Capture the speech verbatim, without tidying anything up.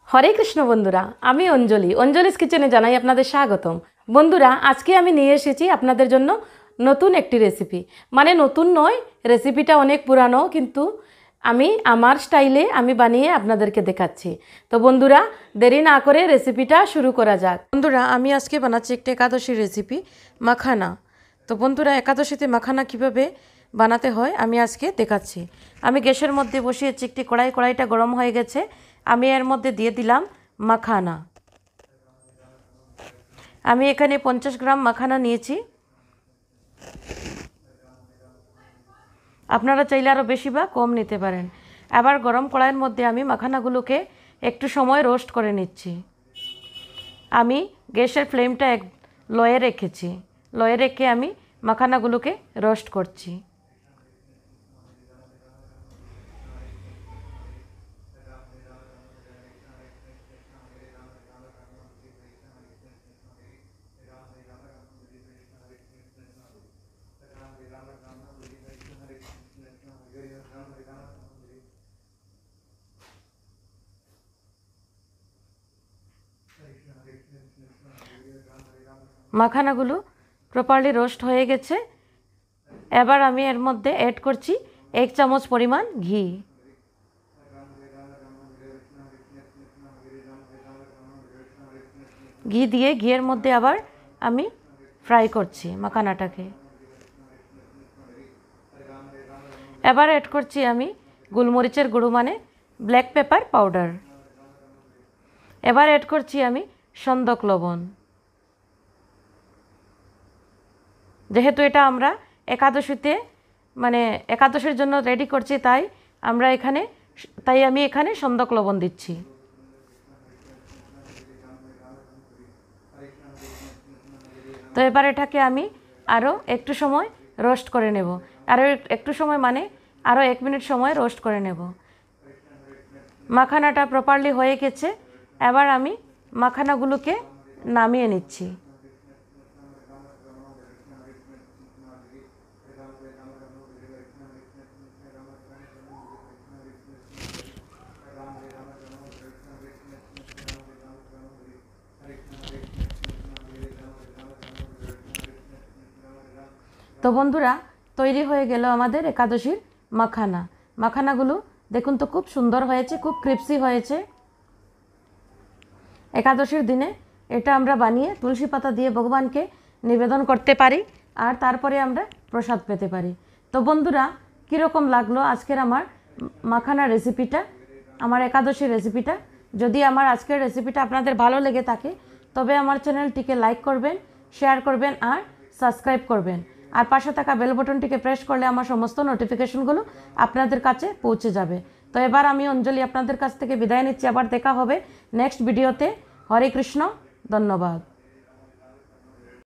हरे कृष्ण बंधुरा आमी अंजलि अंजलिस किचेने जानाई आपनादेर स्वागतम। बंधुरा आज के आमी निये एसेछि आपनादेर जन्य नतून एकटी रेसिपि, माने नतून नय, रेसिपिटा अनेक पुरानो किन्तु आमी आमार स्टाइले आमी बानिये आपनादेरके देखाच्छि। तो बंधुरा देरी ना करे रेसिपिटा शुरू करा जाक। बंधुरा आमी आजके बानाच्छि एकटी एकादशी रेसिपि माखाना। तो बंधुरा एकादशीते माखाना किभाबे बानाते हय आमी आजके देखाच्छि। आमी ग्यासेर मধ্যে बसिয়েছি একটি কড়াই, কড়াইটা গরম হয়ে গেছে। আমি এর মধ্যে দিয়ে দিলাম মাখানা। আমি এখানে পঞ্চাশ গ্রাম মাখানা নিয়েছি। আপনারা চাইলে আরও বেশি বা কম নিতে পারেন। এবার গরম কড়াইয়ের মধ্যে আমি মাখানাগুলোকে একটু সময় রোস্ট করে নিচ্ছি। আমি গ্যাসের ফ্লেমটা এক লয়ে রেখেছি। লয়ে রেখে আমি মাখানাগুলোকে রোস্ট করছি। মাখানাগুলো প্রপারলি রোস্ট হয়ে গেছে। এবার আমি এর মধ্যে অ্যাড করছি এক চামচ পরিমাণ ঘি। ঘি দিয়ে ঘিয়ের মধ্যে আবার আমি ফ্রাই করছি মাখানাটাকে। এবার অ্যাড করছি আমি গোলমরিচের গুঁড়ো মানে ব্ল্যাক পেপার পাউডার। এবার অ্যাড করছি আমি সন্দক লবণ। যেহেতু এটা আমরা একাদশীতে মানে একাদশীর জন্য রেডি করছি তাই আমরা এখানে তাই আমি এখানে সন্দক লবণ দিচ্ছি। তো এবার এটাকে আমি আরও একটু সময় রোস্ট করে নেব। আরও একটু সময় মানে আরও এক মিনিট সময় রোস্ট করে নেব। মাখানাটা প্রপারলি হয়ে গেছে। এবার আমি মাখানাগুলোকে নামিয়ে নিচ্ছি। তো বন্ধুরা তৈরি হয়ে গেল আমাদের একাদশীর মাখানা। মাখানাগুলো দেখুন তো খুব সুন্দর হয়েছে, খুব ক্রিপসি হয়েছে। একাদশীর দিনে এটা আমরা বানিয়ে তুলসী পাতা দিয়ে ভগবানকে নিবেদন করতে পারি আর তারপরে আমরা প্রসাদ পেতে পারি। তো বন্ধুরা কীরকম লাগলো আজকের আমার মাখানা রেসিপিটা, আমার একাদশীর রেসিপিটা? যদি আমার আজকের রেসিপিটা আপনাদের ভালো লেগে থাকে তবে আমার চ্যানেলটিকে লাইক করবেন, শেয়ার করবেন আর সাবস্ক্রাইব করবেন। আর পাশে থাকা বেল বটনটিকে প্রেস করলে আমার সমস্ত নোটিফিকেশনগুলো আপনাদের কাছে পৌঁছে যাবে। তো এবার আমি অঞ্জলি আপনাদের কাছ থেকে বিদায় নিচ্ছি। আবার দেখা হবে নেক্সট ভিডিওতে। হরে কৃষ্ণ, ধন্যবাদ।